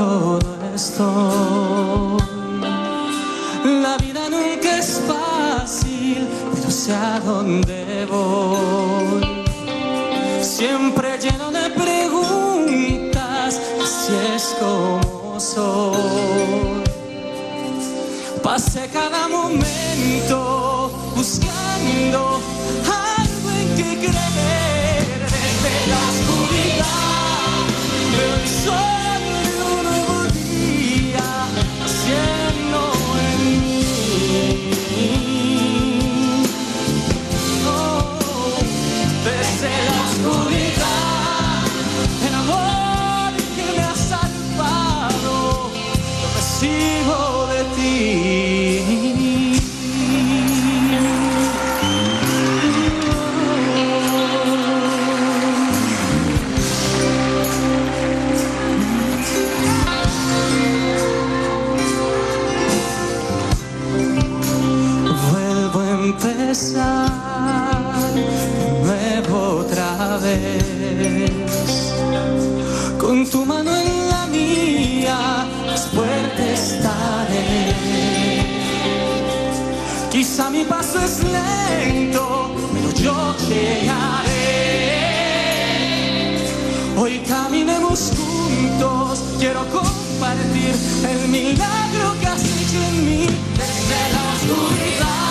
contigo no estoy. La vida nunca es fácil, pero sé a dónde voy. Siempre lleno de preguntas, así es como soy. Pasé cada momento buscando algo en que creer. Desde la oscuridad veo el sol de un nuevo día haciendo en mí. Oh, desde la oscuridad, el amor que me ha salvado lo recibo de ti. Vuelvo a empezar de nuevo otra vez, con tu mano en la mía, más fuerte estaré. Quizá mi paso es lento, pero yo llegaré. Hoy caminemos juntos, quiero compartir el milagro que has hecho en mí. Desde la oscuridad